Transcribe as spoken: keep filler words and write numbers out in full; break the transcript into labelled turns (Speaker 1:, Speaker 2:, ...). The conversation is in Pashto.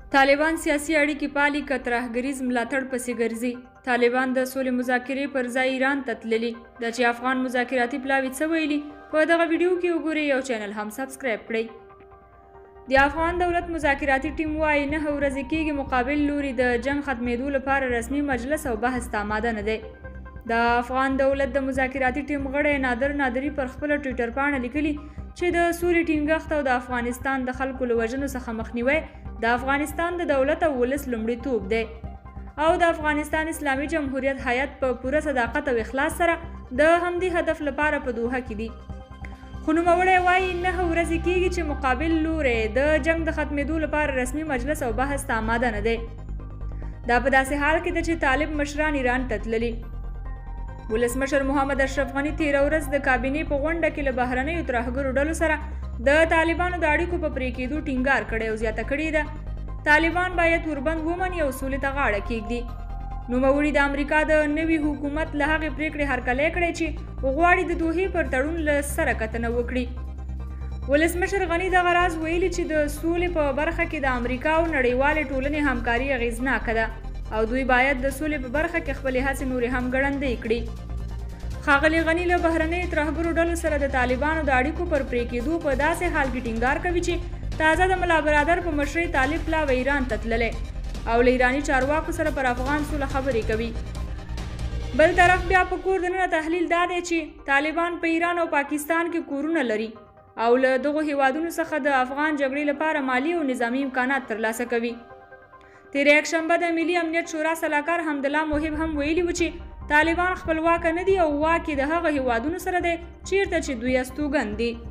Speaker 1: طالبان سیاسي اړیکې پالي که ترهګریز ملاتړ پسې ګرځي. طالبان د سولې مذاکرې پر ځای ایران ته تللي. دا چې افغان مذاکراتي پلاوي څه ویلي په دغه ویډیو کې وګورئ. یو چینل هم سبسکرایب کړئ. د افغان دولت مذاکراتي ټیم وایي نهه ورځې کېږي مقابل لوري د جنګ ختمېدو لپاره رسمي مجلس او بحث ته آماده نه دی. د افغان دولت د مذاکراتي ټیم غړی نادر نادري پر خپله ټویټر پاڼه لیکلي چې د سولې ټینګښت او د افغانستان د خلکو له وژنو څخه مخنیوی د افغانستان د دولت او ولس لومړیتوب دی او د افغانستان اسلامي جمهوریت هیات په پوره صداقت او اخلاص سره د همدې هدف لپاره په دوحه کې دي. خو نوموړی وایي نهه ورځې کېږي چې مقابل لوری د جنګ د ختمېدو لپاره رسمي مجلس او بحث ته آماده نه دی. دا په داسې حال کې ده چې طالب مشران ایران ته تللي. ولسمشر محمد اشرف غني تېره ورځ د کابینې په غونډه کې له بهرنیو ترهګرو ډلو سره د طالبانو د اړیکو په پرې کېدو ټینګار کړی او زیاته کړې ده طالبان باید وربند ومني او سولې ته غاړه کېږدي. نوموړي د امریکا د نوي حکومت له هغې پرېکړې هرکلی کړی چې غواړي د دوحې پر تړون له سره کتنه وکړي. ولسمشر غني دغه راز ویلي چې د سولې په برخه کې د امریکا او نړیوالې ټولنې همکاري اغېزناکه ده او دوی باید د سولې په برخه کې خپلې هڅې نورې هم ګړندۍ کړي. ښاغلي غني له بهرنیو ترهګرو ډلو سره د طالبانو د اړیکو پر پرې کېدو په داسې حال کې ټینګار کوي چې تازه د ملا برادر په مشرۍ طالب پلاوی ایران ته تللی او له ایراني چارواکو سره پر افغان سوله خبرې کوي. بل طرف بیا په کور دننه تحلیل دا دی چې طالبان په ایران او پاکستان کې کورونه لري او له دغو هیوادونو څخه د افغان جګړې لپاره مالی او نظامي امکانات ترلاسه کوي. تېره یکشنبه د ملي امنیت شورا سلاکار حمدالله موحب هم ویلي و چې طالبان خپلواکه نه دي او واک یې د هغه هیوادونو سره دی چیرته چې دوی استوګن دي.